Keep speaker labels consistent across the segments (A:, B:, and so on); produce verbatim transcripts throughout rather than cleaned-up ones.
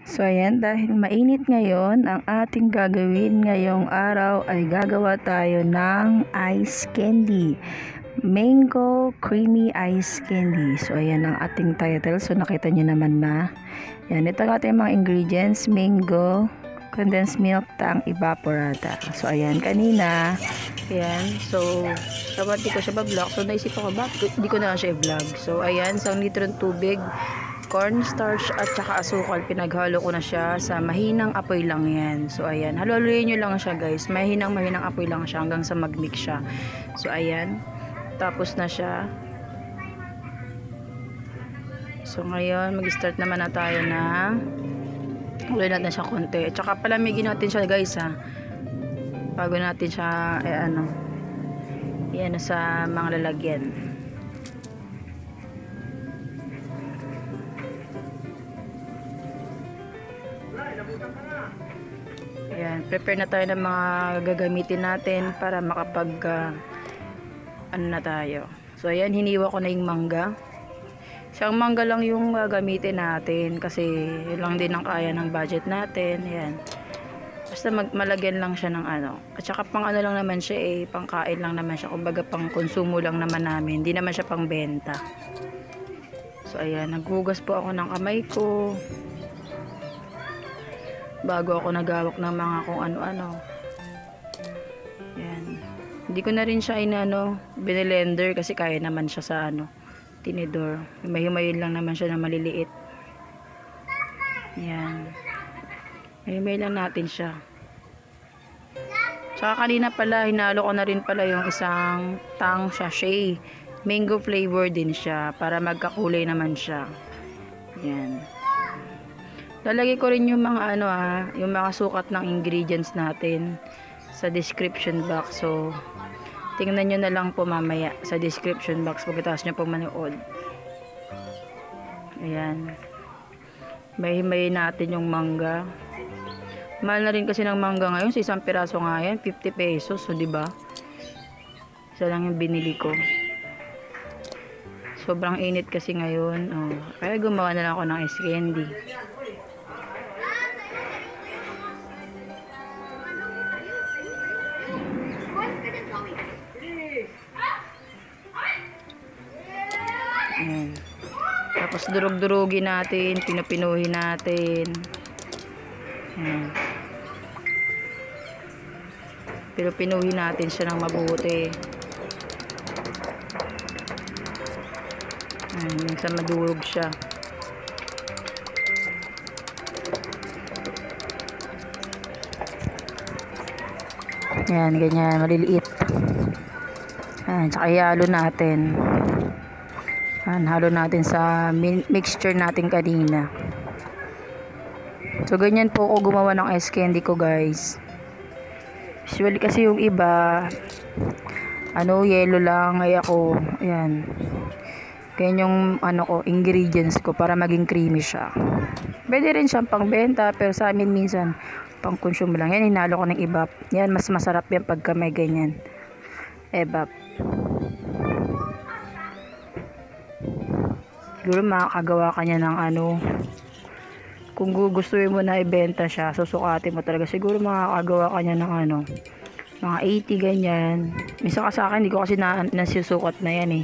A: So ayan, dahil mainit ngayon, ang ating gagawin ngayong araw ay gagawa tayo ng ice candy. Mango creamy ice candy. So ayan ang ating title. So nakita nyo naman na. Yan, ito ang ating mga ingredients. Mango, condensed milk, tang evaporata. So ayan, kanina. Ayan, so dapat di ko siya ba-vlog. So naisip ako, bakit di ko na lang siya i-vlog. So ayan, isang litro ng tubig, cornstarch at saka asukal, pinaghalo ko na siya sa mahinang apoy lang yan. So ayan, halo-haloyin nyo lang siya guys, mahinang mahinang apoy lang siya hanggang sa mag-mix siya. So ayan, tapos na siya. So ngayon, mag-start naman na tayo na haloyin natin siya konti, at saka palamigin natin siya guys ha, bago natin siya eh ano, yan sa mga lalagyan. Ayan, prepare na tayo ng mga gagamitin natin para makapag uh, ano na tayo. So ayan, hiniwa ko na yung mangga. Isang mangga lang yung gagamitin natin kasi yun lang din ang kaya ng budget natin. Ayan, basta mag malagyan lang siya ng ano, at saka pang ano lang naman siya eh, pang kain lang naman siya, kumbaga pang konsumo lang naman namin, hindi naman siya pang benta. So ayan, naghugas po ako ng kamay ko bago ako nagawak ng mga kung ano-ano. Yan. Hindi ko na rin siya inano, binilender kasi kaya naman siya sa ano, tinidor. Himahimayin lang naman siya na maliliit. Yan. Himahimayin lang natin siya. Tsaka kanina pala, hinalo ko na rin pala yung isang tang sachet. Mango flavor din siya para magkakulay naman siya. Yan. Lalagay ko rin yung mga ano ah, yung mga sukat ng ingredients natin sa description box. So, tingnan nyo na lang po mamaya sa description box pagkatapos nyo po manood. Ayan. May-himay natin yung mangga. Mahal na rin kasi ng mangga ngayon. Sa isang piraso nga yan, fifty pesos. So, diba? Isa lang yung binili ko. Sobrang init kasi ngayon. Oh, kaya gumawa na lang ako ng ice candy. Ayan. Tapos durug-durugin natin, pinupinuhin natin. Ayan. Pero pinuhin natin siya ng mabuti. Ayan, minsan madurog siya. Ayan, ganyan, maliliit. Ayan, tsaka ihalo natin. Ayan, halo natin sa mixture natin kanina. So, ganyan po ako gumawa ng ice candy ko guys. Usually kasi yung iba, ano, yellow lang. Ay ako, ayan. Ganyan yung ano ko, ingredients ko para maging creamy siya. Pwede rin siyang pangbenta, pero sa amin minsan, pang consume lang. Yan, hinalo ko ng evap. Yan, mas masarap yan pagka may ganyan. Evap. Siguro makakagawa ka niya ng ano, kung gugustuhin mo na ibenta siya, susukatin mo talaga, siguro makakagawa ka niya ng ano, mga eighty ganyan. Minsan ka sa akin, hindi ko kasi na, nasusukat na yan eh.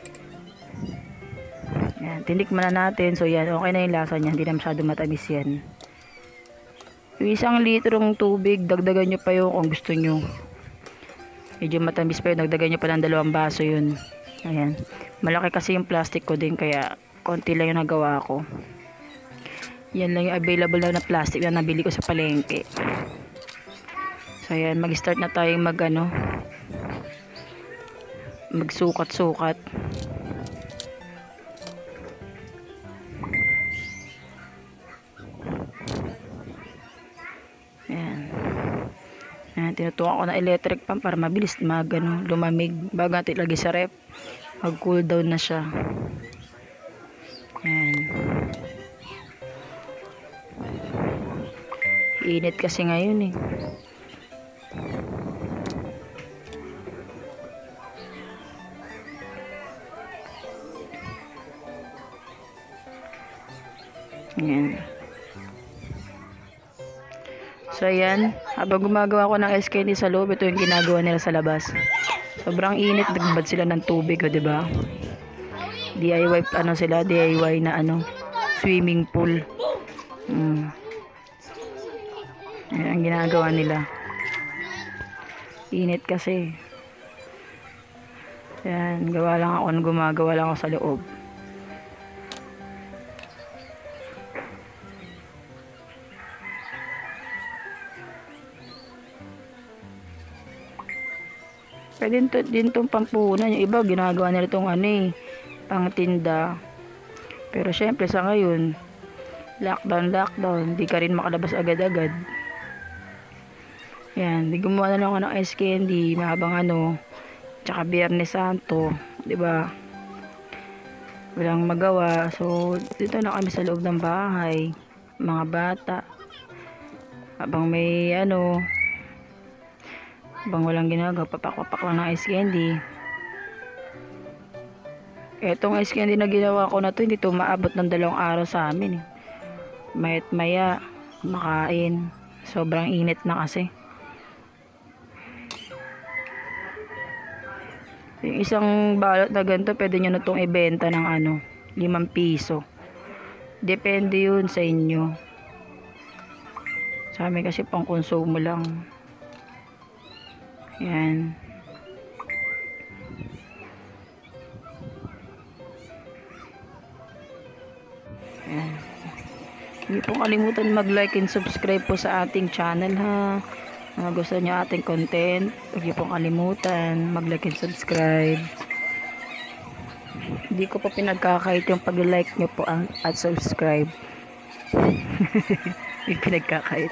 A: Yan, tinikman na natin. So yan, okay na yung lasa niya, hindi na masyado matamis yan. Yung isang litrong tubig, dagdagan nyo pa yung kung gusto nyo. Medyo matamis pa yun, dagdagan nyo pa ng dalawang baso yun. Ayan, malaki kasi yung plastic ko din, kaya konti lang yung nagawa ko. Yan lang yung available na, na plastic na nabili ko sa palengke. So ayan, mag-start na tayong mag ano, magsukat-sukat. Ayan. Ayan, tinutukan ko na electric pan para mabilis mag ano, lumamig bago natin ilagay sa ref. Mag cool down na siya. Ayan. Init kasi ngayon eh. Ayan. So ayan, habang gumagawa ko ng ice candy sa loob, ito yung ginagawa nila sa labas. Sobrang init, nagbabad sila ng tubig, o diba? D I Y ano sila, D I Y na ano, swimming pool. Mm. Ayan ang ginagawa nila. Init kasi. Ayan, gawa lang ako, gumagawa lang ako sa loob. Pwede din, din itong pampunan. Yung iba, ginagawa nila itong ano eh, pang tinda. Pero syempre sa ngayon, lockdown, lockdown, hindi ka rin makalabas agad-agad. Yan, di gumawa na lang ako ng ice candy, mahabang ano, tsaka Biyernes Santo, di ba? Walang magawa. So, dito na kami sa loob ng bahay, mga bata. Habang may ano, habang walang ginagawa, papak-papak lang ng ice candy. Etong ice candy na ginawa ko na to, hindi to maabot ng dalawang araw sa amin eh. Mayat maya, makain. Sobrang init na kasi. Yung isang balot na ganito, pwede nyo na itong ibenta ng ano, limang piso. Depende yun sa inyo. Sa amin kasi pang konsumo lang. Yan. Yan. Hindi po kalimutan mag-like and subscribe po sa ating channel ha. Mga gusto nyo ating content, huwag niyo pong kalimutan mag-like and subscribe. Hindi ko po pinagkakait yung pag-like nyo po ang, at subscribe. Hindi pinagkakait.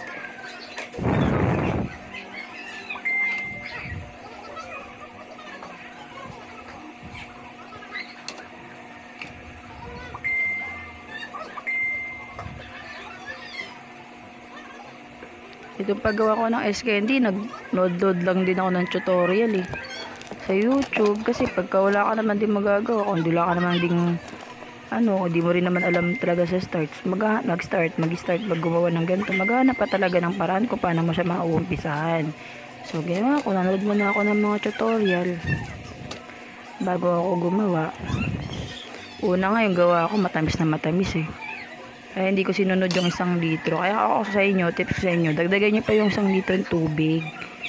A: Itong paggawa ko ng ice candy, nag-load-load lang din ako ng tutorial eh. Sa YouTube, kasi pagka wala ka naman din magagawa, kung hindi wala ka naman din, ano, di mo rin naman alam talaga sa start, mag-start, mag-start, mag gumawa ng ganito, maghanap pa talaga ng paraan kung paano mo siya mauumpisahan. So, ginawa ko, nanood muna ako ng mga tutorial, bago ako gumawa. Una nga, yung gawa ko, matamis na matamis eh. Kaya hindi ko sinunod yung isang litro. Kaya ako sa inyo, tips sa inyo, dagdagan nyo pa yung isang litro ng tubig.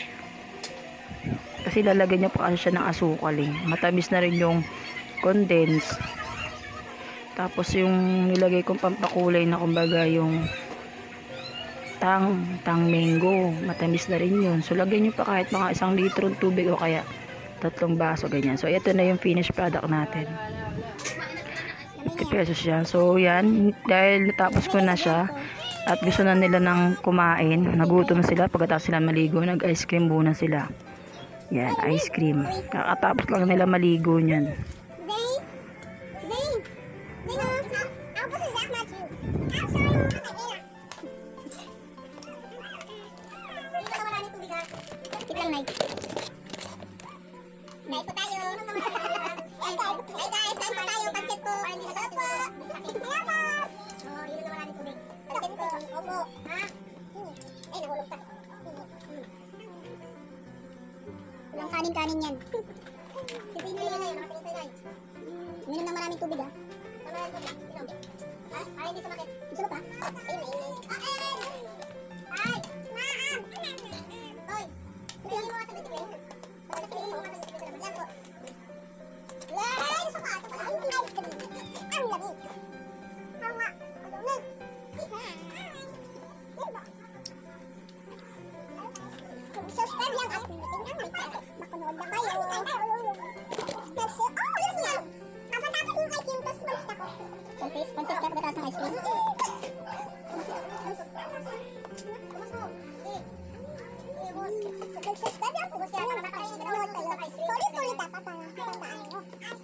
A: Kasi lalagyan nyo pa kasi siya ng asukal eh. Matamis na rin yung condense. Tapos yung nilagay kong pampakulay na kumbaga yung tang, tang mango. Matamis na rin yun. So lagyan nyo pa kahit mga isang litro ng tubig o kaya tatlong baso ganyan. So ito na yung finished product natin. fifty pesos siya. So, yan. Dahil natapos ko na siya at gusto na nila ng kumain, nagutom na sila. Pagkatapos sila maligo, nag-ice cream muna sila. Yan, ice cream. Kakatapos lang nila maligo niyan.
B: Walang kanin-kanin yan. Sipin na yun. Minum ng maraming tubig ha. Ay, hindi sumakit. Gusto mo pa? Ay, mainit. Ay! Maam! Hoy! Pilihin mo nga sa bitigay. Pilihin mo nga sa bitigay naman. Yan po. Ay! Gusto ka? Ito pala. Ang ice cream. Ang lamig. Hawa. Ang lamig. Subscribe lang at pindutin ang like. Makunood na kayo. Next, oh, alas yan. Kapag tapos yung ice cream, tapos malis ako. Okay, pansip ka pagkatapos ng ice cream. Subscribe lang po kasi ako nakakanood kayo. Tulit-tulit dapat para matandaan mo.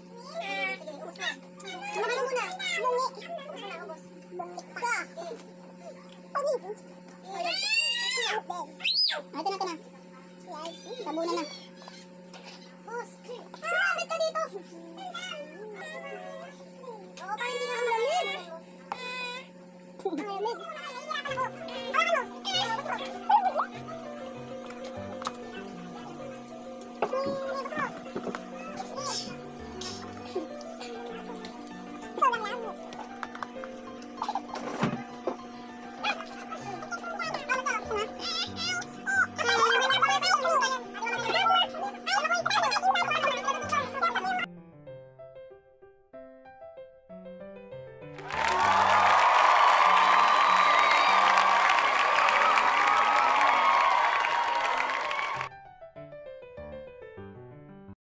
B: Ano ka muna? Bungi. Bungi ka. Pangit. Ito na, ito na. Tabunan na. Ah, ba't ka dito? Oo, parang hindi na ang lamig. Ang lamig.